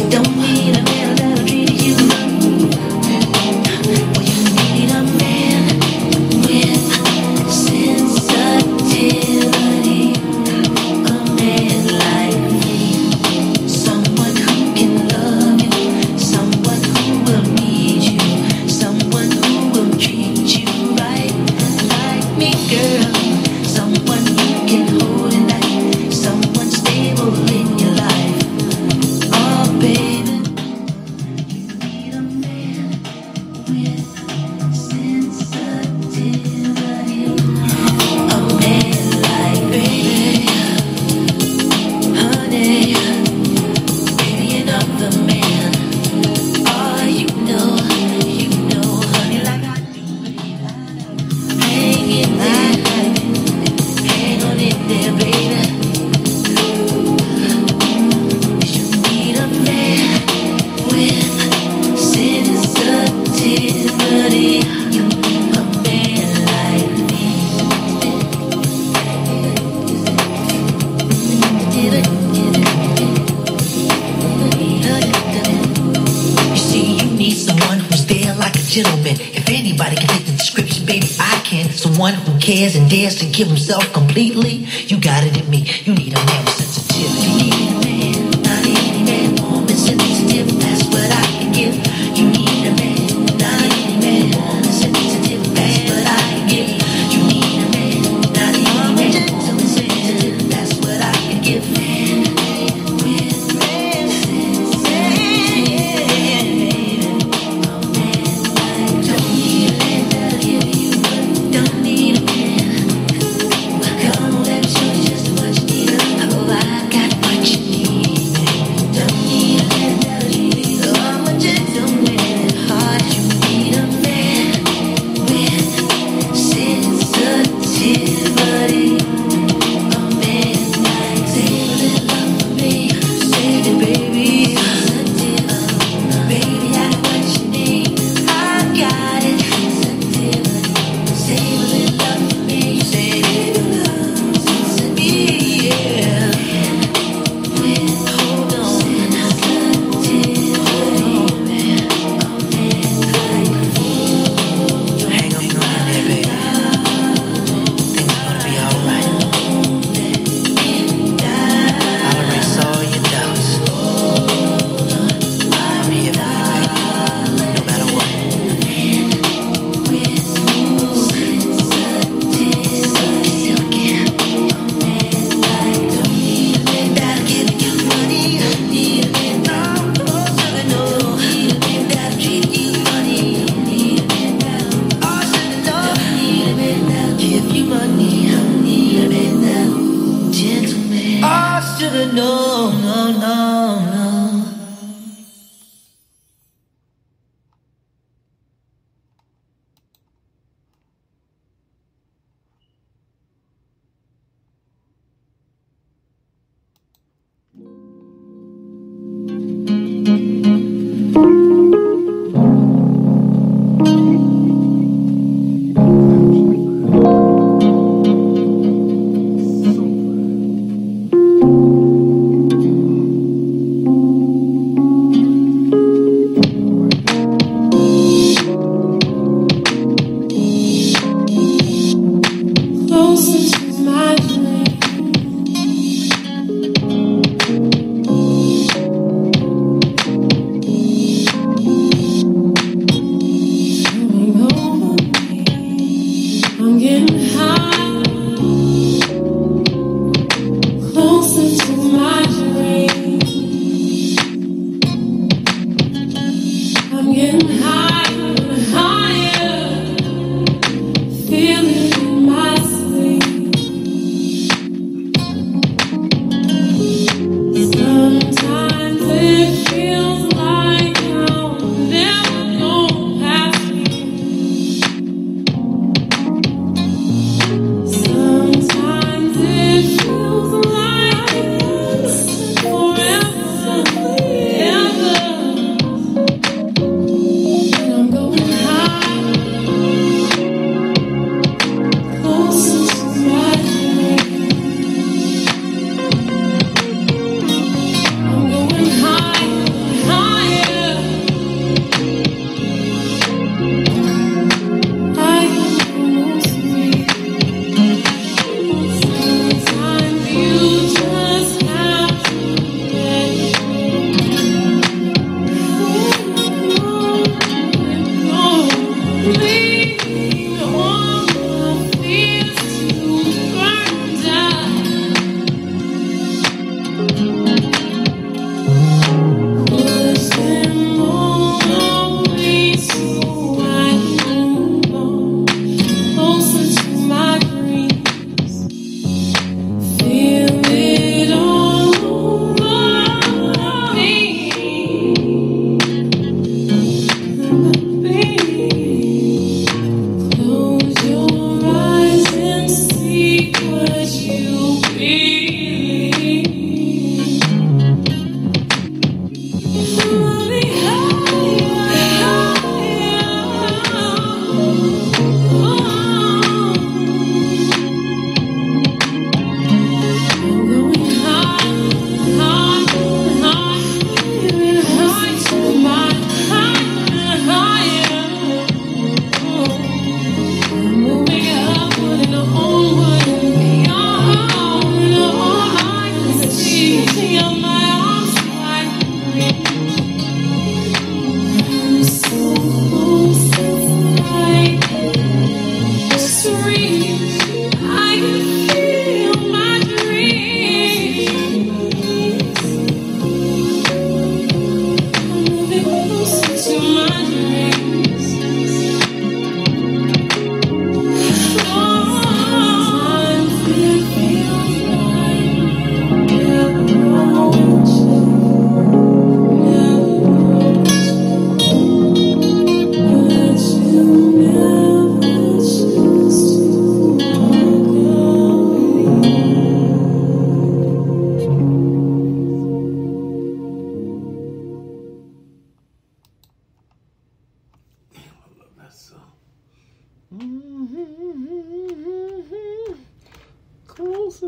Don't need a man that'll treat you. Well, you need a man with sensitivity. A man like me. Someone who can love you. Someone who will need you. Someone who will treat you right. Like me, girl. Someone you can hold at night. Someone stable in your life. Oh, baby, you need a man with sensitivity. A man like baby, honey, baby, another man. Oh, you know, honey, like I do. Hang in there, hang on in there, baby. You need a man with sensitivity. A man like me. You see, you need someone who's there like a gentleman. If anybody can fit the description, baby, I can. Someone who cares and dares to give himself completely. You got it in me. You need a man with sensitivity. You need a man, not any man, warm and sensitive. That's what I can give. You need a man, not any man, warm and sensitive. That's what I can give. You need a man, not any man, gentle and sensitive. That's what I can give. Man with sensitivity. Don't need a man that'll give you what you don't need a man. Come on, let me show you just what you need. Oh, I got what you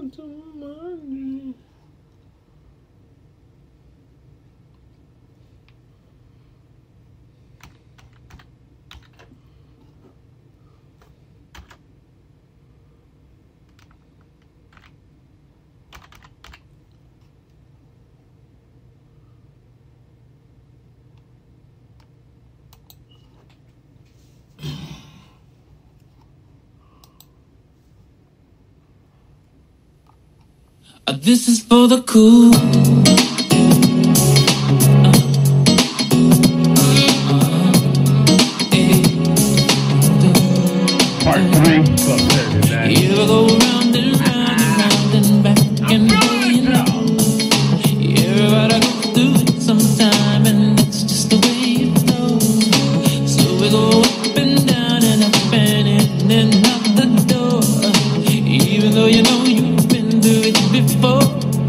This is for the cool. Part 3. You go round and round and round and back and forth. Everybody goes through it sometime, and that's just the way it goes. So we go up and down and up and in and out the door. Even though you know you've been through it before.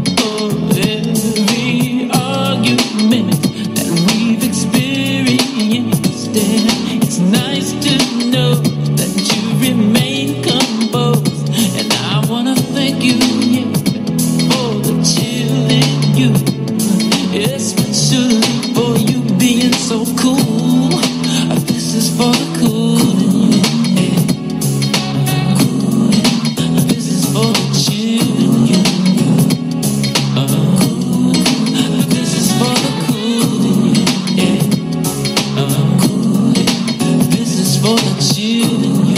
Every argument that we've experienced, it's nice to know that you remain composed. And I wanna thank you, yeah, for the chill in you, especially for you being so cool. This is for the cool. This is for the chill in you. This is for the cool in you. This is for the chill in you.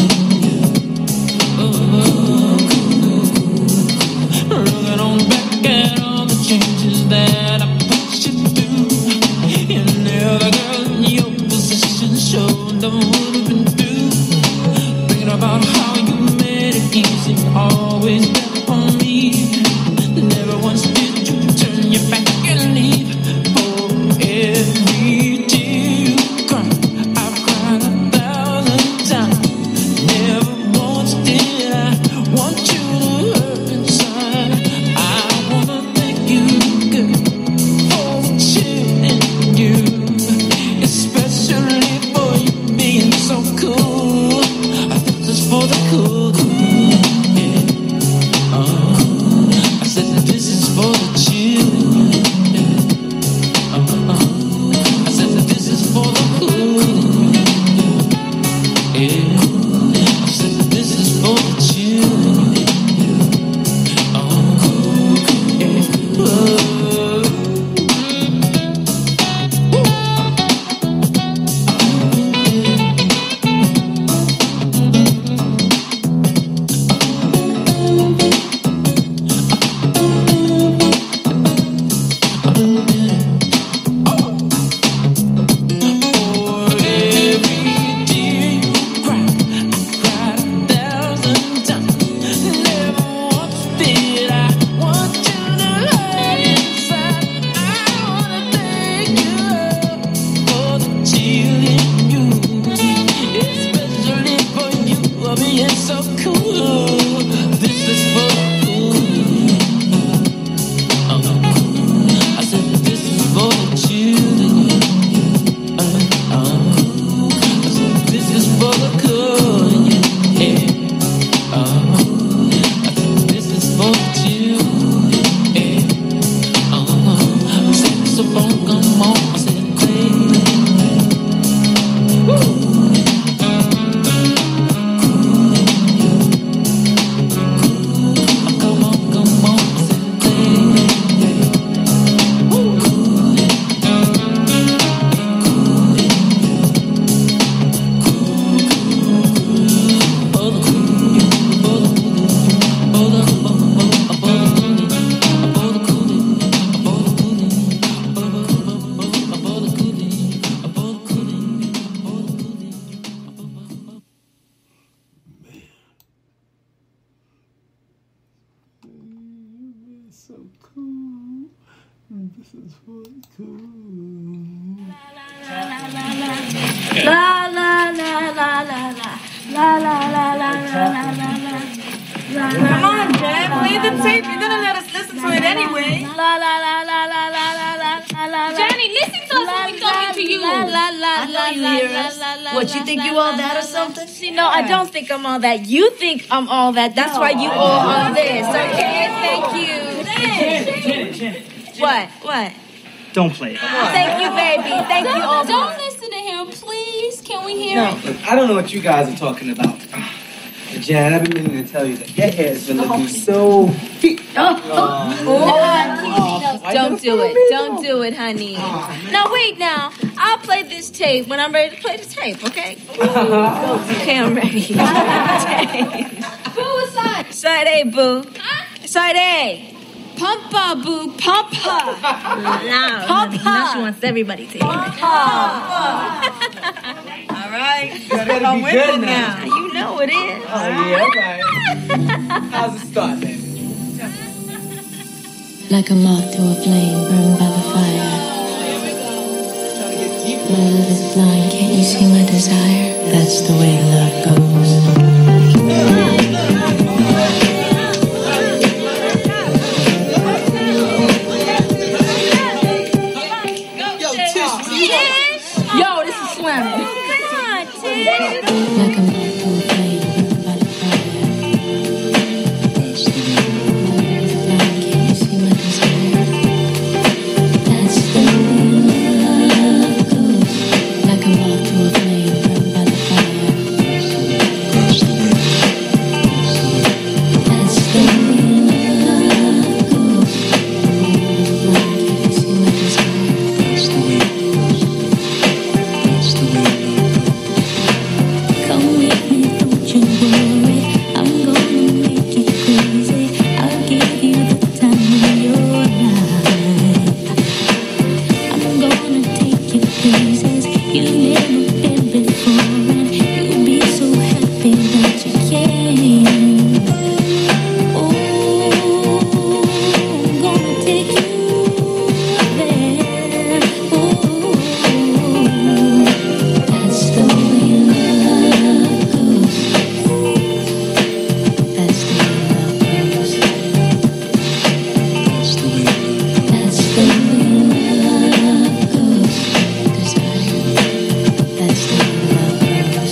Looking on back at all the changes that I put you through. You know the girl in your position showed them would have been through. Thinking about how you made it easy, always bet on me. Never once did you turn your back and leave. For every tear you cry, I've cried 1,000 times. Never once did I want you to hurt inside. I wanna thank you, girl, for the chill in you, especially for you being so cool. This is for the cool. I said this is for the chill. I said this is for the cool. I said this is for the chill. So cool. This is for the cool. I said this is for the children. I said this is for the cool. Yeah. I said this is for the children. I said so come on. I said play. Woo. So cool. This is for cool. La la la la la la la la la la la. Come on, Jen, play the tape. You're gonna let us listen to it anyway. La la la la la la la la la. Jenny. Missy thought I was talking to you. I know you hear us. What, you think you all that or something? See, no, I don't think I'm all that. You think I'm all that. That's why you all on this, okay? Thank you. What? Don't play it. Thank you, baby. Thank you all. Don't listen to him, please. Can we hear No, it? look, I don't know what you guys are talking about. But Jan, I've been meaning to tell you that your hair has been looking so... Don't do it. Don't do it, honey. Now, wait now. I'll play this tape when I'm ready to play the tape, okay? Okay, I'm ready. Boo aside. Side A, boo. Side A. Pumpa, boo. Pumpa. Now she wants everybody to hear it. All right. You better be good now. You know it is. Oh, yeah, all right. How's it start, baby? Like a moth to a flame burned by the fire. My love is blind, can't you see my desire? That's the way love goes. Yo, this is slamming. Come on, Tish. Like a moth to a flame burned by the fire. My love is blind, can't you see my desire? That's the way love goes. Like a moth to a flame burned by the fire. That's the way love goes. Blind, can't you see my desire? That's the way. Come with me, don't you worry. I'm gonna make it crazy. I'll give you the time of your life. I'm gonna take you places you've never been before, and you'll be so happy that you came. Oh, I'm gonna take you there. Oh, that's the way love goes. That's the way love goes. That's the way love goes. Desire. That's the way love goes.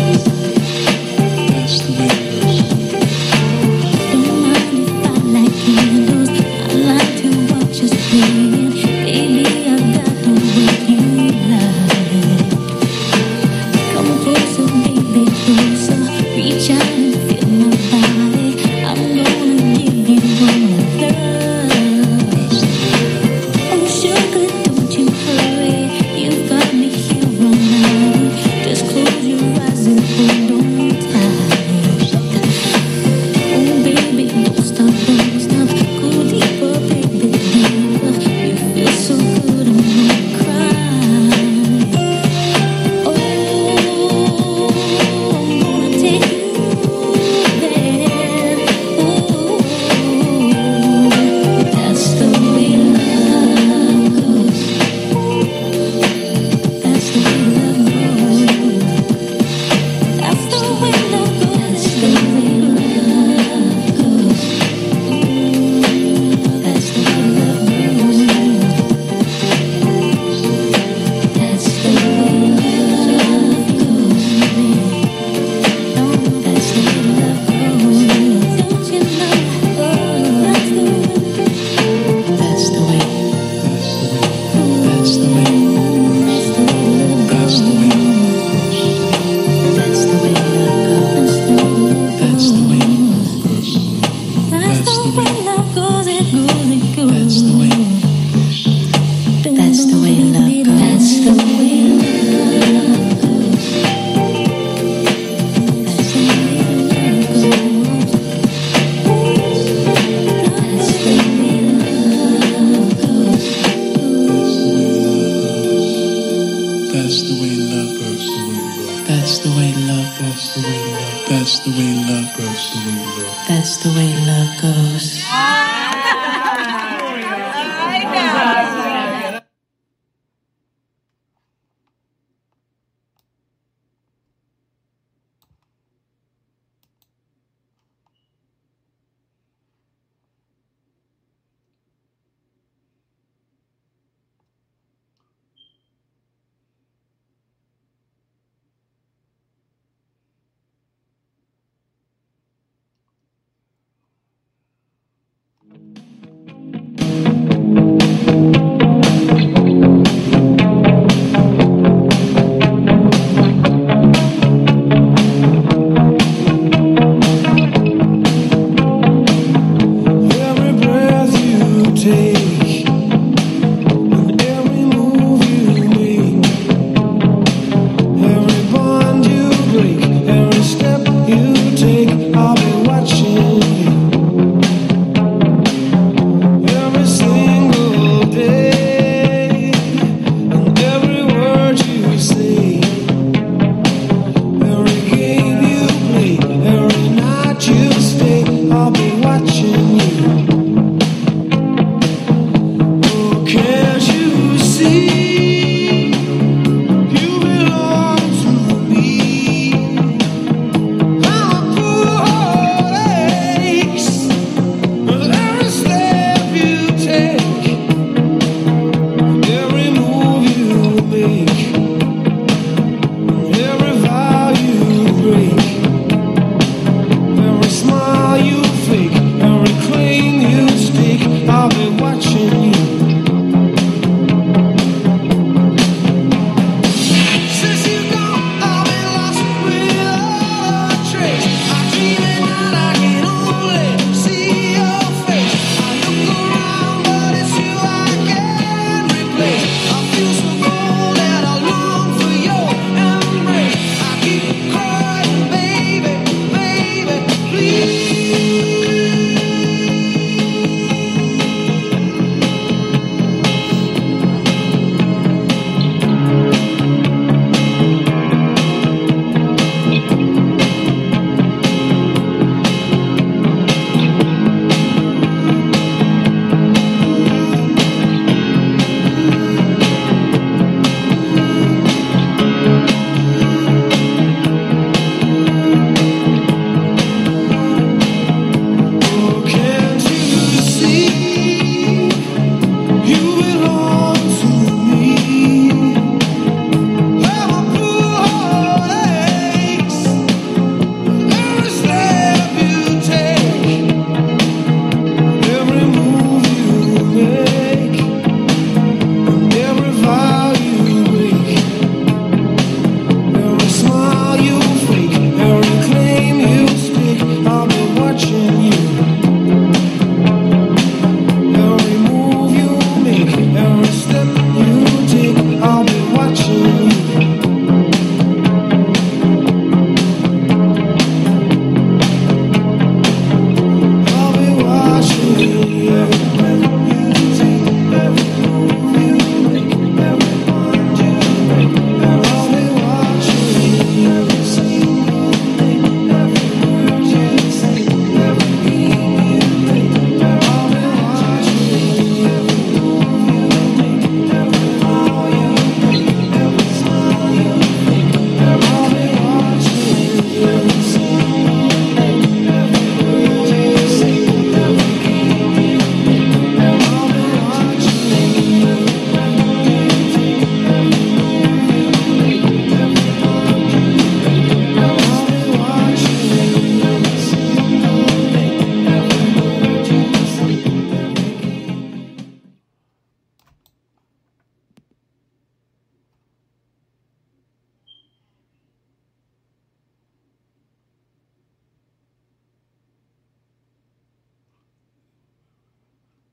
That's the way it goes. Don't mind if I light candles. I like to watch us playing. Baby, I've got the way you like. Come closer, baby, closer. Reach out and feel my body. I'm gonna give you all my love. Oh, sugar, don't you hurry. You've got me here all night. Just close your eyes and hold on tight. Oh, baby, don't stop, don't stop. Go deeper, baby, deeper. You feel so good, I'm gonna cry. Oh, I'm gonna take you there. Oh, that's the way love goes. That's the way love goes. That's the way love goes. That's the way love goes. That's the way love goes. That's the way love goes. That's the way love goes. Don't you know? That's the way. That's the way. That's the way. That's the way love goes. That's the way love goes. That's the way love goes. That's the way love goes. It goes. It goes. That's the way. That's the way love goes. That's the way love goes. That's the way love goes. That's the way love goes. That's the way love goes. That's the way love goes. That's the way love goes. That's the way love goes.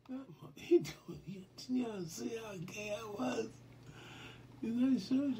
He don't see how gay I was. You know, he showed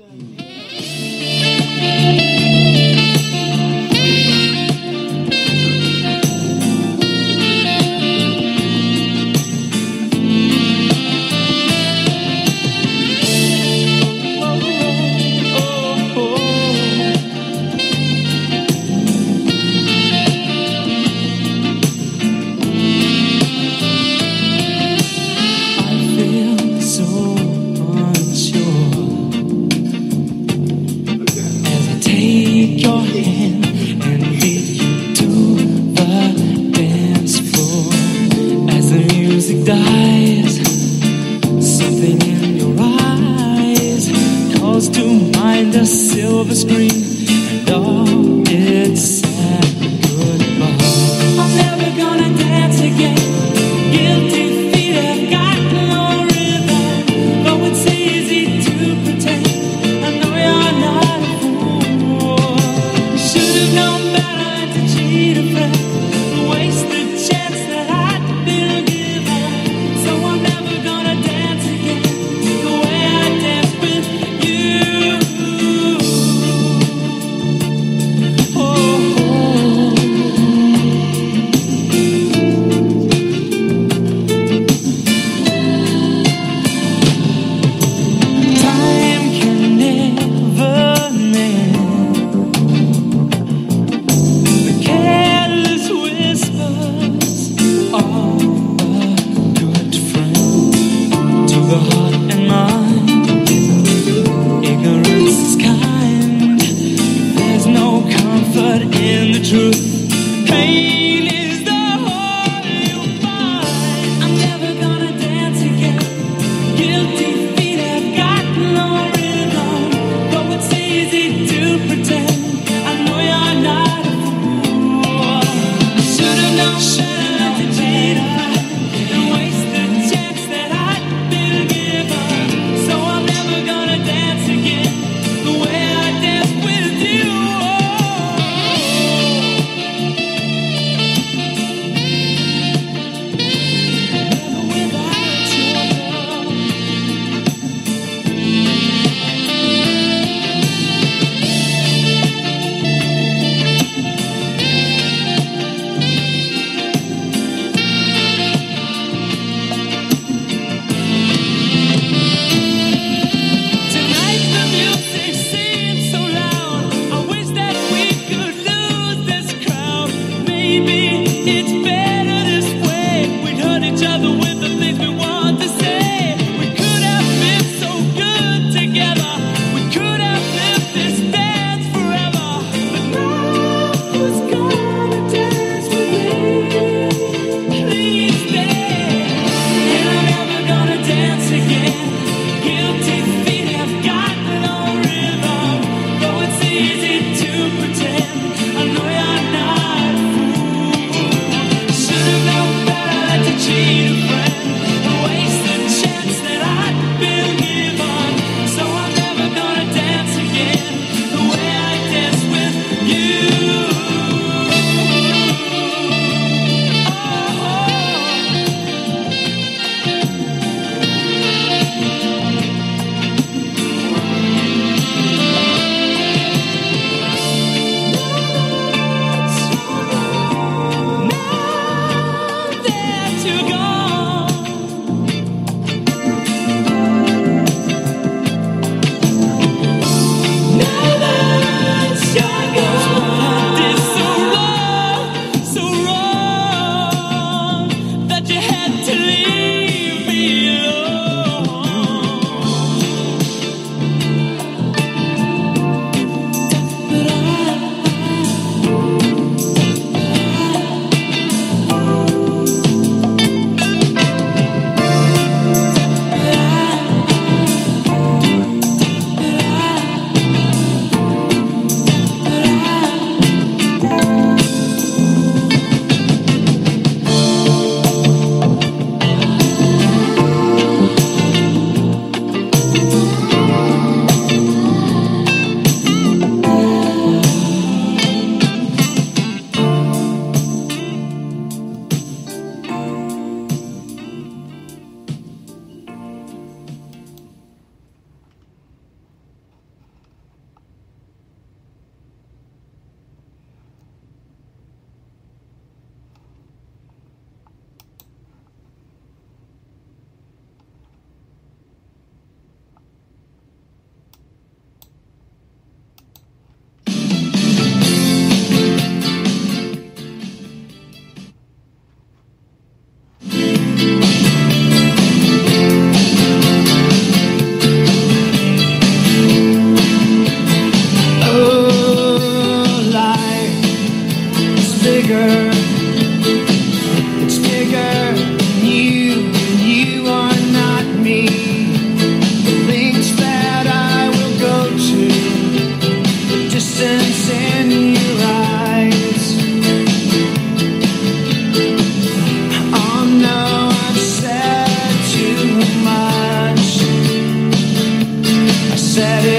dies. Something in your eyes calls to mind a silver screen and all its sad goodbye. I'm never gonna dance again. Guilty feet have got no rhythm, though it's easy to pretend. I know you're not a fool. Should have known better than to cheat a friend, waste the chance that I'd been given. So I'm never gonna dance again the way I danced with you. Oh, time can never mend the careless whispers of a good friend. To the heart and mind, ignorance is kind. There's no comfort in the truth. Pain is the whole you find. I'm never gonna dance again. Guilty feet have got no rhythm, though it's easy to pretend. I know you're not a fool. Should have known better to cheat and waste the chance that I'd been given. So I'm never gonna dance again the way I danced with you. Oh.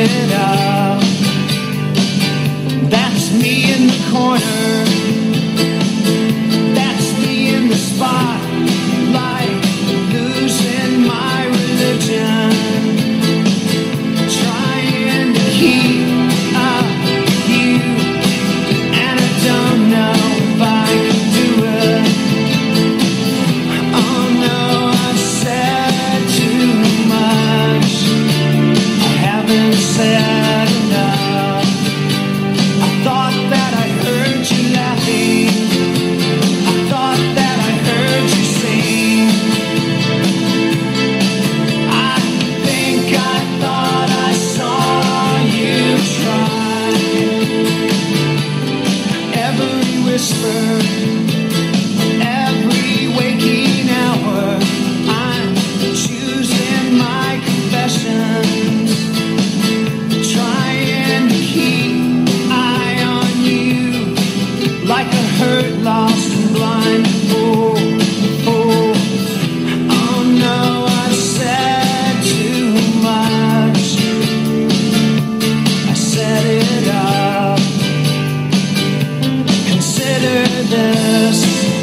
it up. That's me in the corner. That's me in the spotlight, losing my religion, trying to keep up you, and I don't know if I can do it. Oh no, I've said too much. I haven't said enough. I thought that I heard you laughing. I thought that I heard you sing. I think I thought I saw you try. Every whisper, every waking hour, I'm choosing my confessions, trying to keep eye on you, like a hurt, lost and blind. Oh, oh, oh no, I said too much. I set it up. Consider this,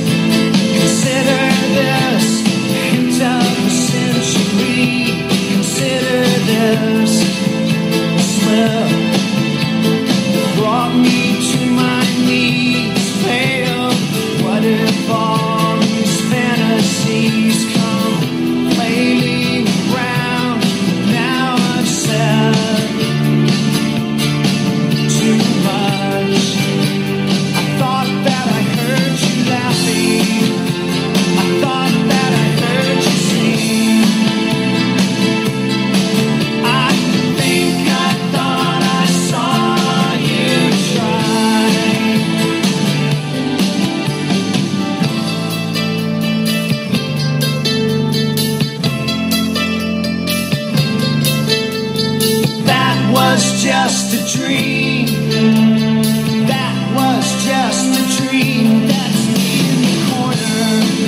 hint of a century. Consider this slip brought me to my knees, pale. What if all these fantasies come flailing around? Now I've said too much. I thought that I heard you laughing. I thought that I heard you sing. I think I thought I saw you try. That was just a dream. That was just a dream. That's me in the corner.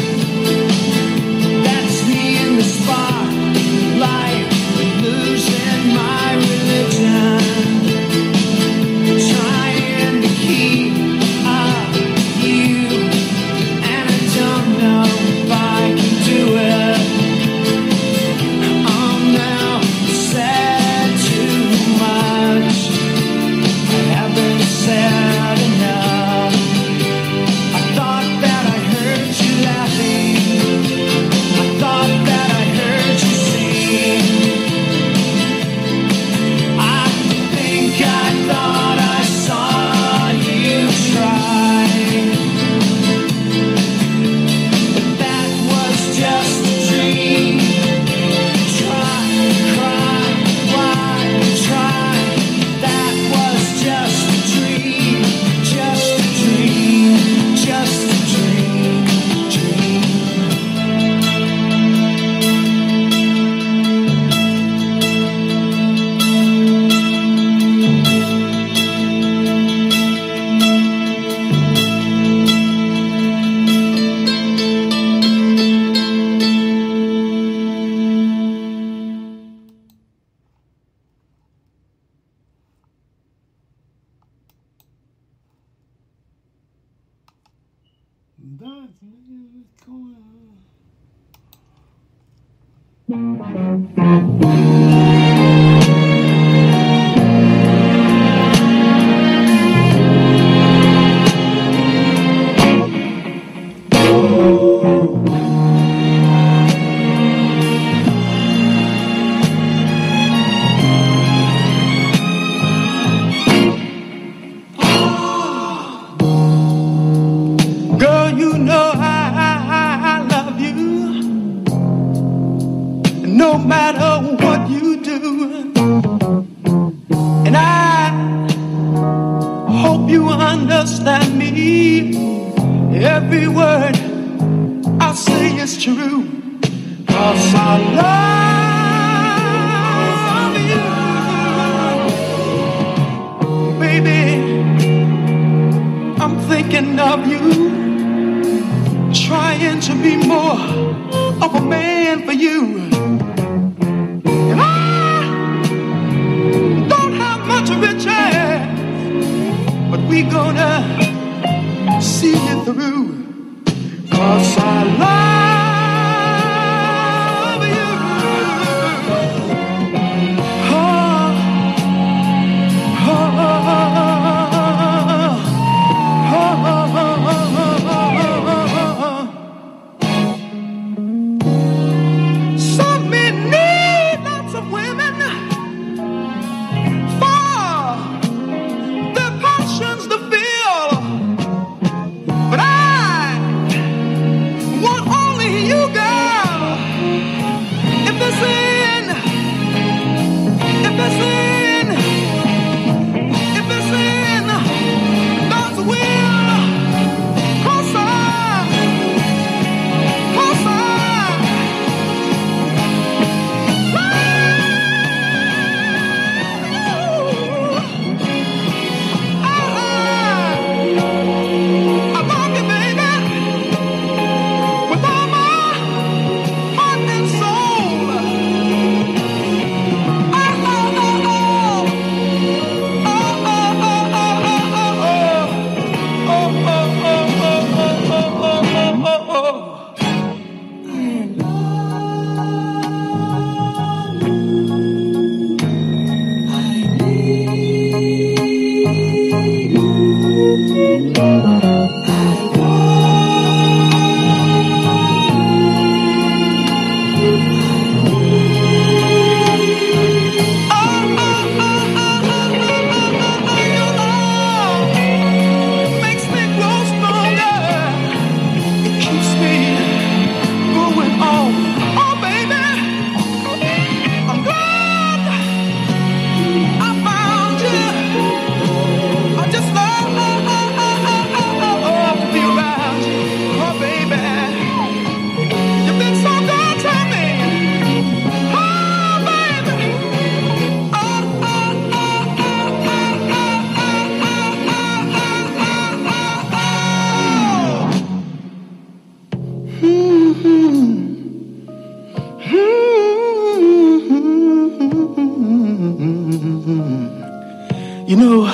That's me in the spotlight, losing my religion, trying to keep up you, and I don't know if I can do it. Oh no, said too much. I haven't said enough. I thought that I heard you laughing. I thought that I heard you sing. I think I thought I saw you try. But that was just a dream. Try, cry, why try? That was just a dream, just a dream, just a dream, dream. That's me in the corner. Girl, you know I love you, no matter what you do. And I hope you understand me. Every word I say is true, 'cause I love you. Baby, I'm thinking of you, trying to be more of a man for you. And I don't You know,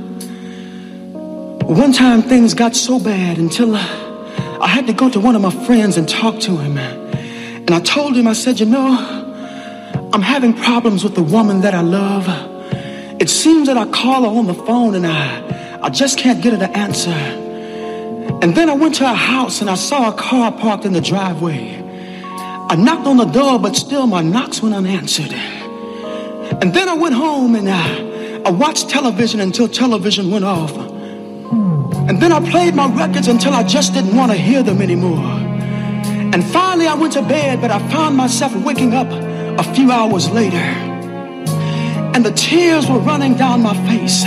one time things got so bad until I had to go to one of my friends and talk to him. And I told him, I said, you know, I'm having problems with the woman that I love. It seems that I call her on the phone and I just can't get her to answer. And then I went to her house and I saw a car parked in the driveway. I knocked on the door, but still my knocks went unanswered. And then I went home and I watched television until television went off. And then I played my records until I just didn't want to hear them anymore. And finally I went to bed, but I found myself waking up a few hours later. And the tears were running down my face.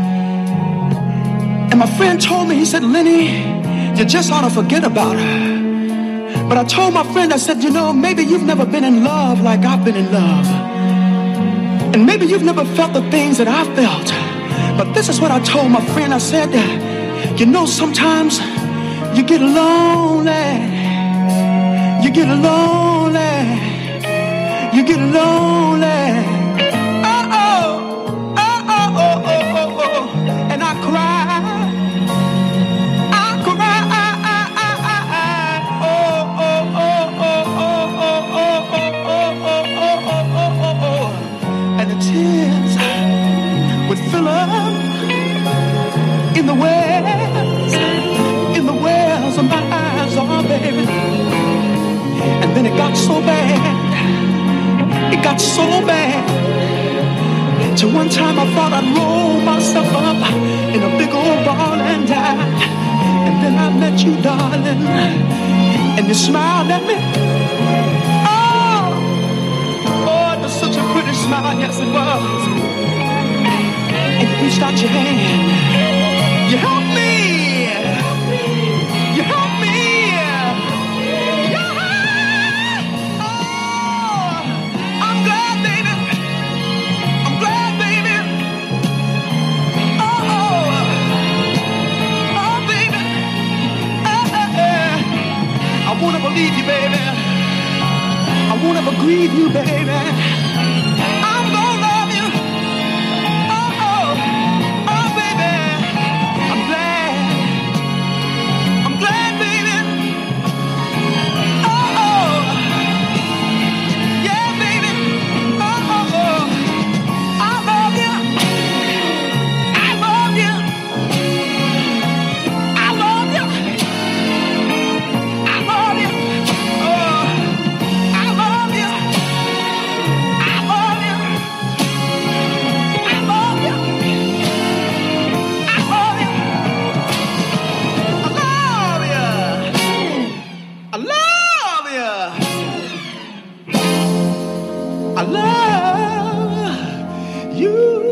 And my friend told me, he said, Lenny, you just ought to forget about her. But I told my friend, I said, you know, maybe you've never been in love like I've been in love. And maybe you've never felt the things that I felt. But this is what I told my friend. I said, you know, sometimes you get lonely. You get lonely. You get lonely. Oh, and I cry. I cry. And the tears would fill up in the wells of my eyes, oh baby. And then it got so bad, it got so bad, till one time I thought I'd roll myself up in a big old ball and die. And then I met you, darling, and you smiled at me. Oh, it was such a pretty smile, yes it was. And you reached out your hand, you helped me. You helped me. I'm glad, baby. I'm glad, baby. Baby. I won't ever leave you, baby. I won't ever grieve you, baby. I'm gonna love you. Baby. I'm glad. I'm glad, baby. Yeah, baby. I love you. I love you. I love you. I love you. I love you. I love you. I love you. I love you. I love you. I love you.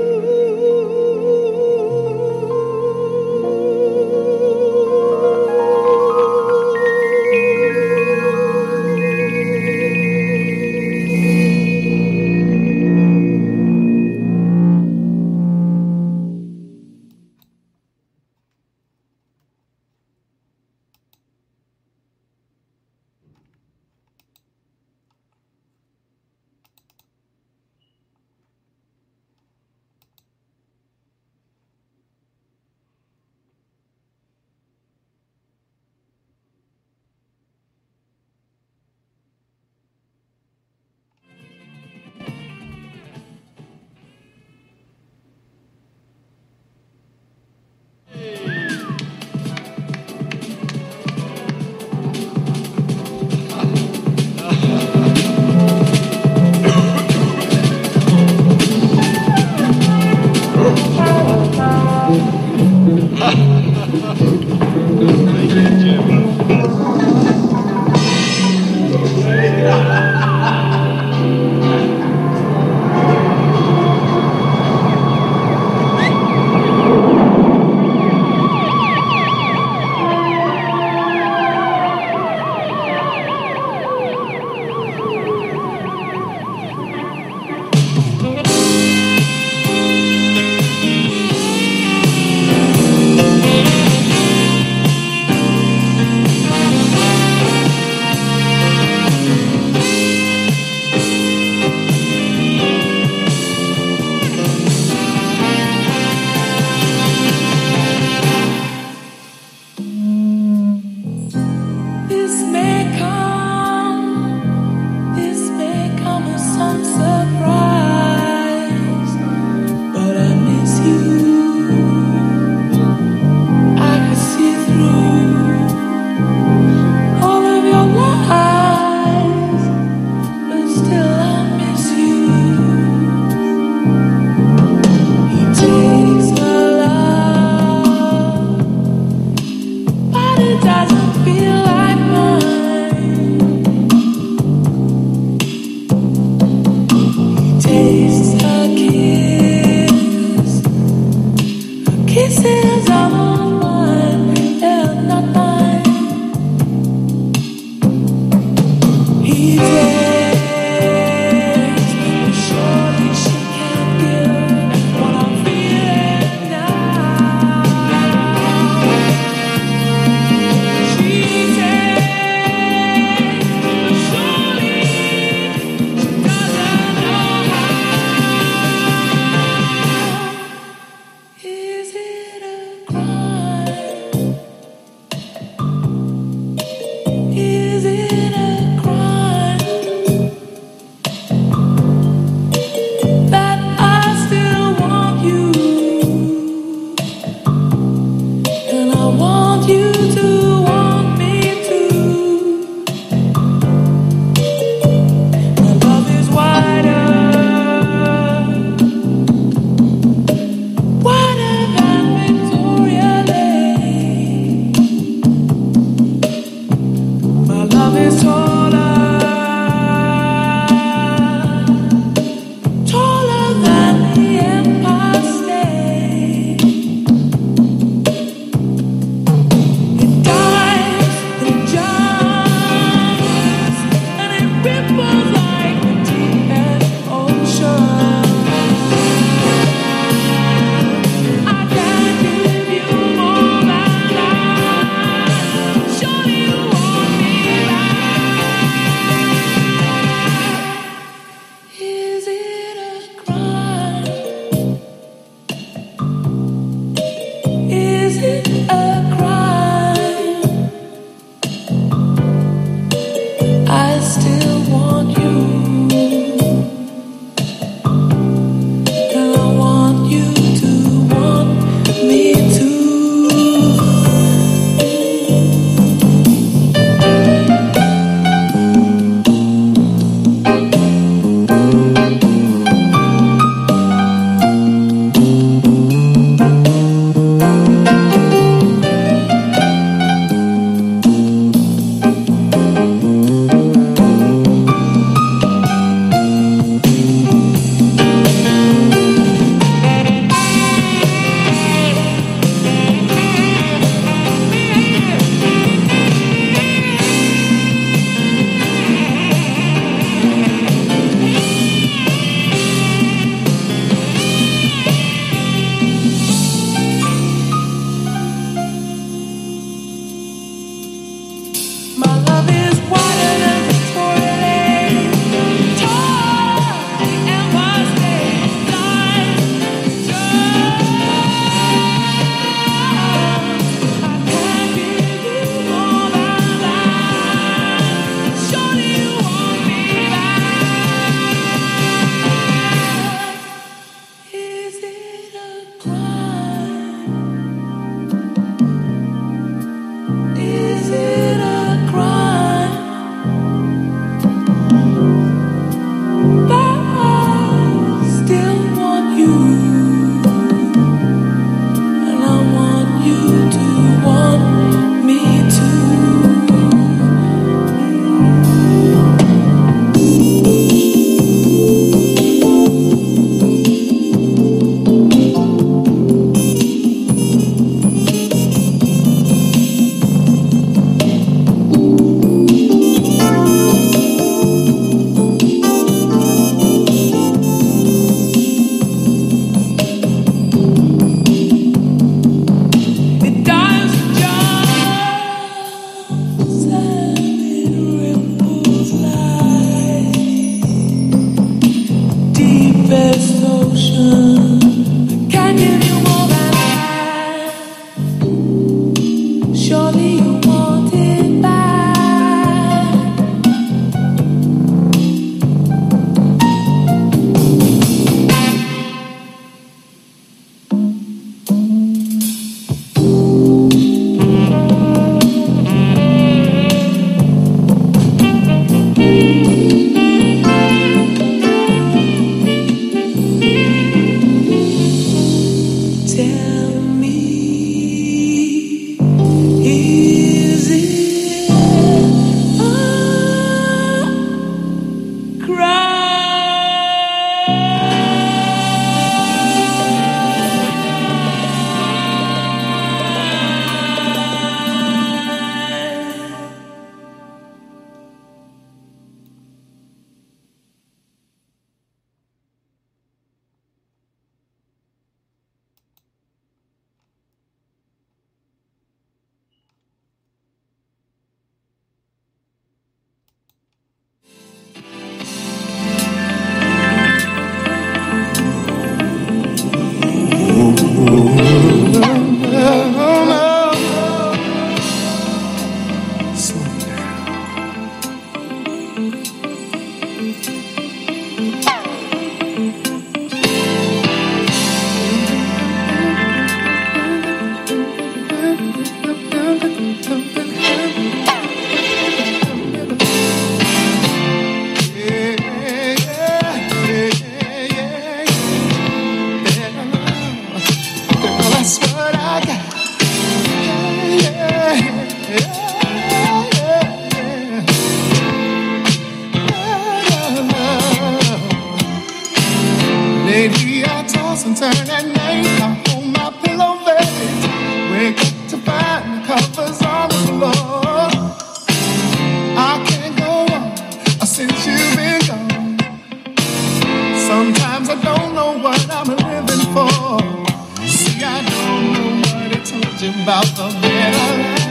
and turn at night. I hold my pillow baby. Wake up to find the covers on the floor. I can't go on since you've been gone. Sometimes I don't know what I'm living for. See, I don't know what it told you about the better life.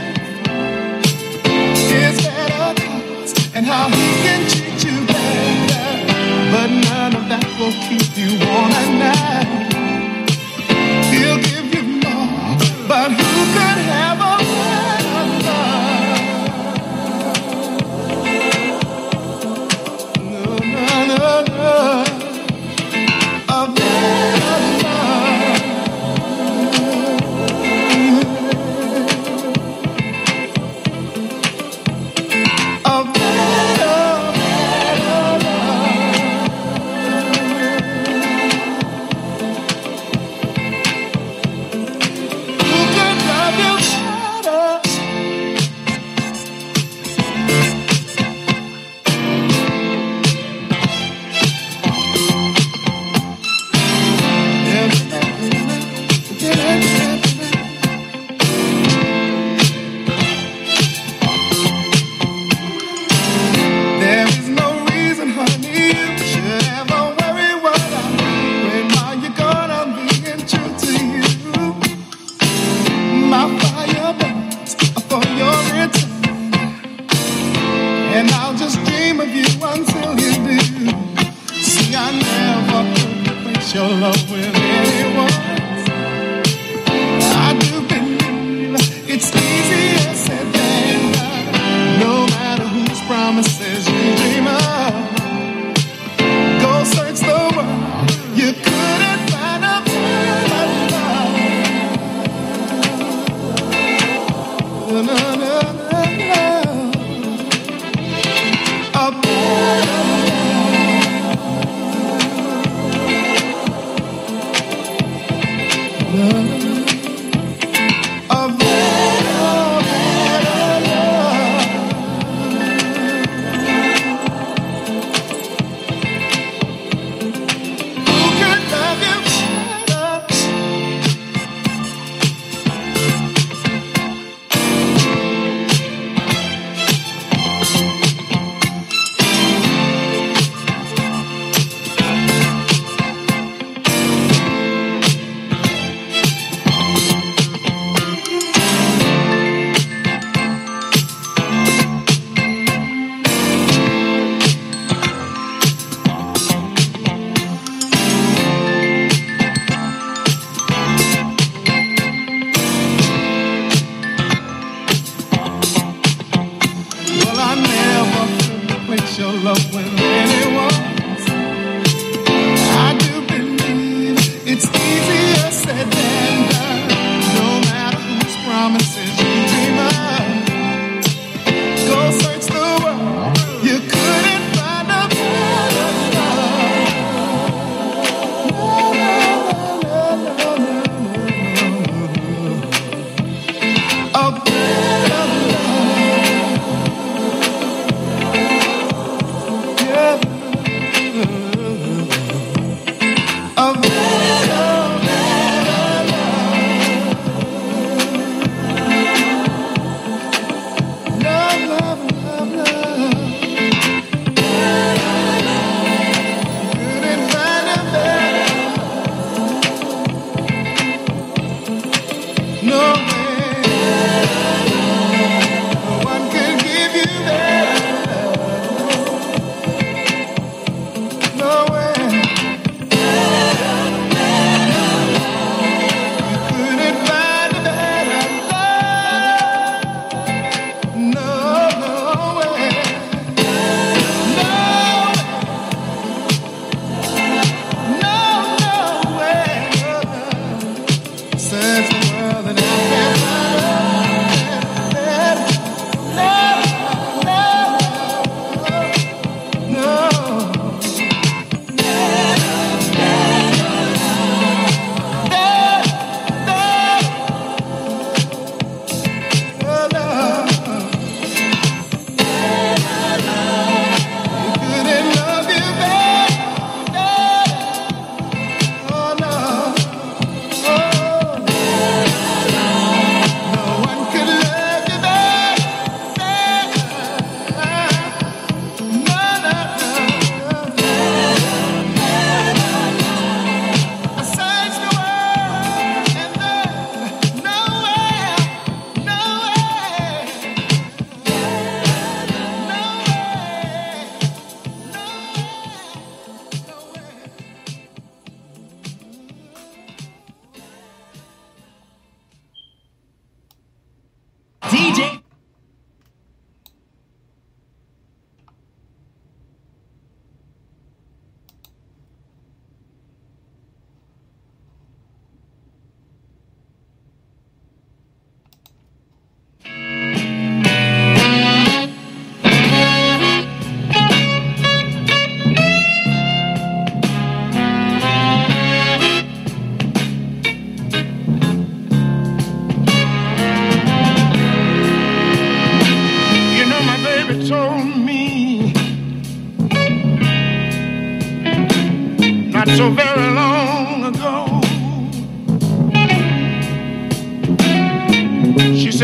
His better thoughts and how he can treat you better. But none of that will keep you warm at night. He'll give you more, but who could have a better love? No, no, no, no. A better love. A better love. Who could love you better? There is no reason, honey, you should ever worry what I'm doing. While you're gone, I'm being true to you. My fire burns for your return, and I'll just dream of you until you do. See, I never could replace your love with anyone. I do believe it's easier said than done. No matter whose promises you dream of, go search the world. You couldn't find a better love. No, no, no, no. A better love. A better, better love. Who could love you better?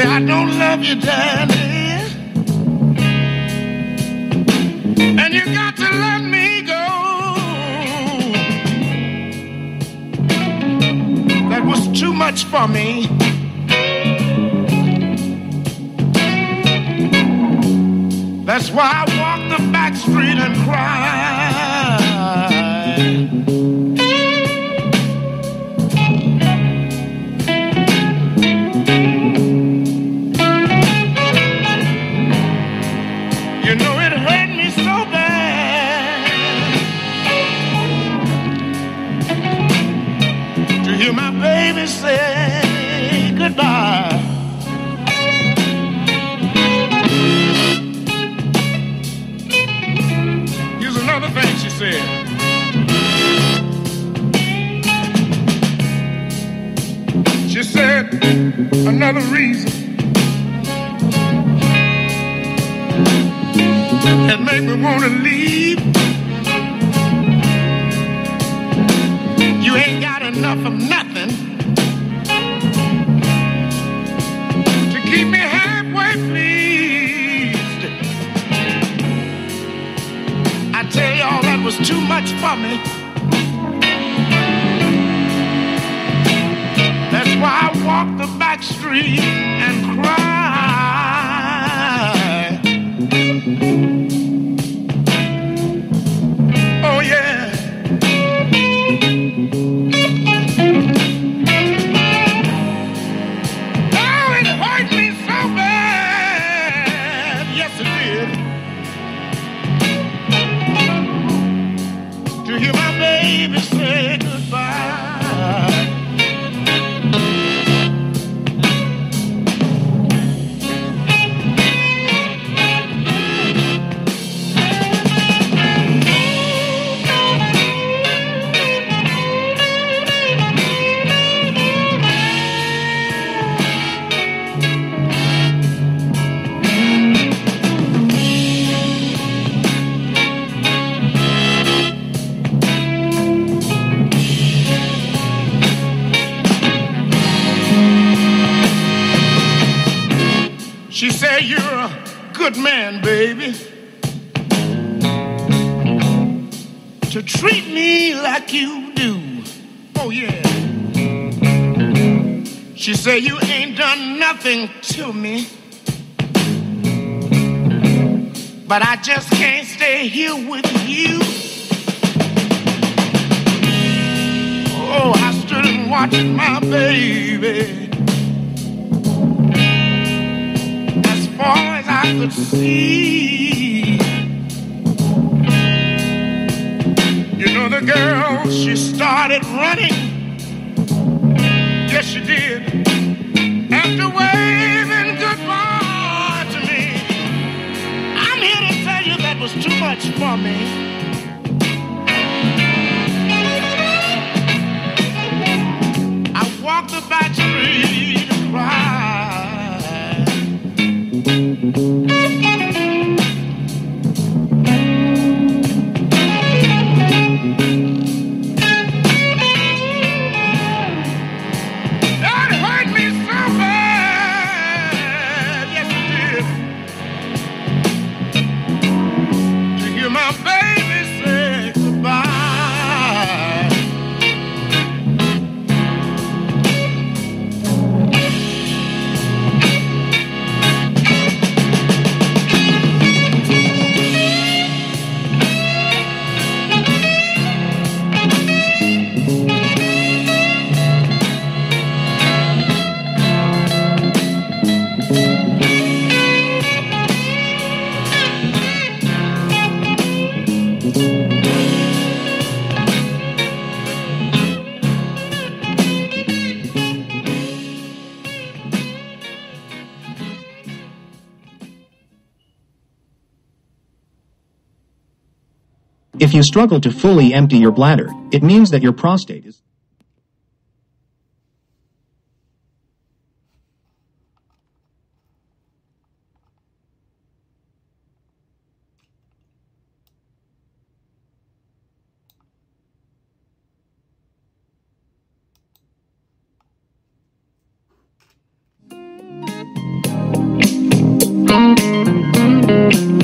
say I don't love you, Daddy, and you got to let me go. That was too much for me. That's why I walk the back street and cry. You know it hurt me so bad to hear my baby say goodbye. Here's another thing she said. She said, another reason that make me want to leave. You ain't got enough of nothing to keep me halfway pleased. I tell y'all that was too much for me. That's why I walk the back street and cry. Oh yeah. Oh, it hurt me so bad. Yes, it did. To hear my baby say goodbye. She said, you're a good man, baby, to treat me like you do. Oh, yeah. She said, you ain't done nothing to me, but I just can't stay here with you. Oh, I stood and watched my baby as far as I could see. You know the girl, she started running. Yes, she did. After waving goodbye to me. I'm here to tell you that was too much for me. I walked the back street and cried. That hurt me so bad, yes it did, to hear my baby say goodbye. If you struggle to fully empty your bladder, it means that your prostate is...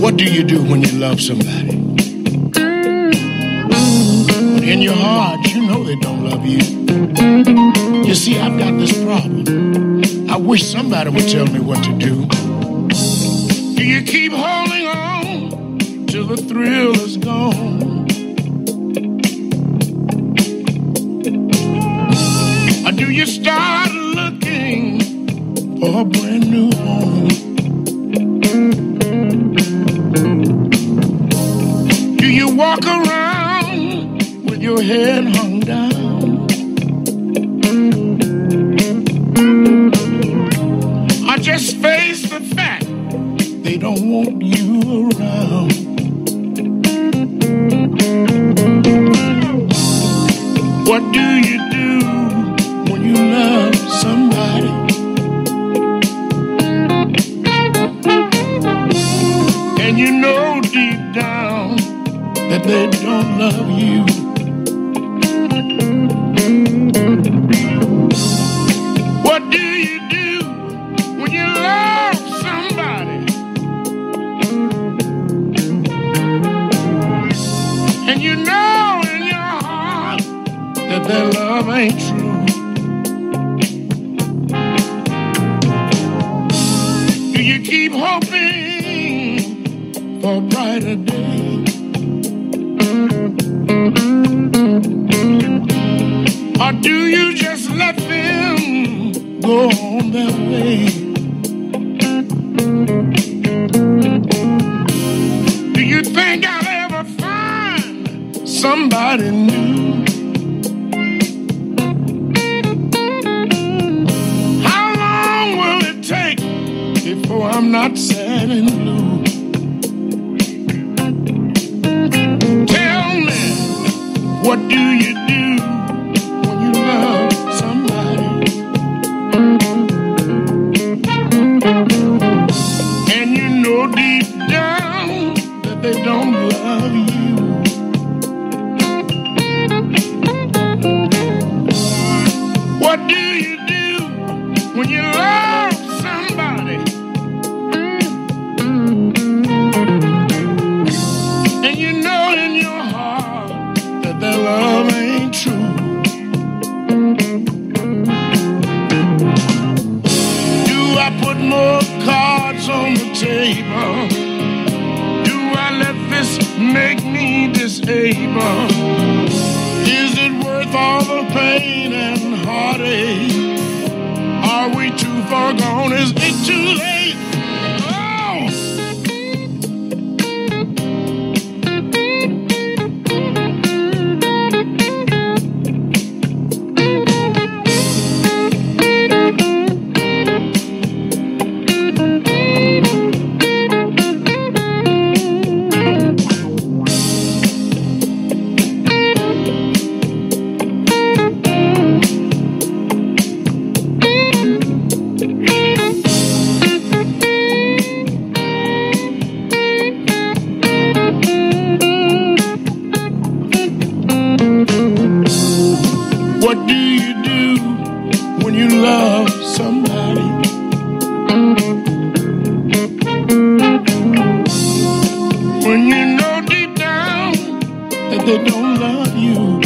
What do you do when you love somebody? But in your heart, you know they don't love you. You see, I've got this problem. I wish somebody would tell me what to do. Do you keep holding on till the thrill is gone? Or do you start looking for a brand new home? Do you walk around with your head hung down? Or just face the fact they don't want you around? What do you do when you love somebody? And you know deep down that they don't love you. What do you do when you love somebody and you know in your heart that their love ain't true? Do you keep hoping for a brighter day? Or do you just let them go on their way? Do you think I'll ever find somebody new? How long will it take before I'm not sad and blue? Tell me, what do you do when you love somebody and you know deep down that they don't love you? What do you do when you love somebody and you know in your heart that their love ain't true? Put more cards on the table. Do I let this make me disabled? Is it worth all the pain and heartache? Are we too far gone? Is it too late? What do you do when you love somebody? When you know deep down that they don't love you?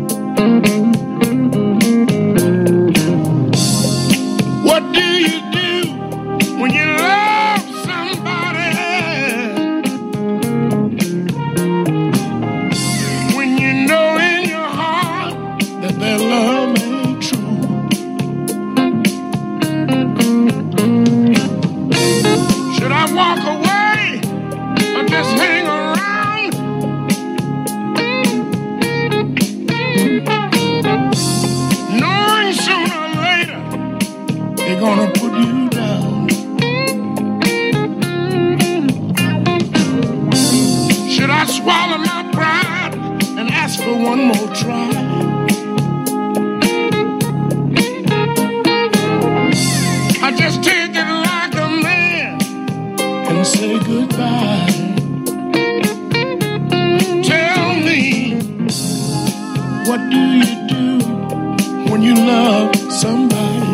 What do you do when you love somebody? When you know in your heart that their love ain't true? Should I walk away or just hang around? Knowing sooner or later they're gonna put you down. Should I swallow my pride and ask for one more try? I just take it like a man and say goodbye. Tell me, what do you do when you love somebody?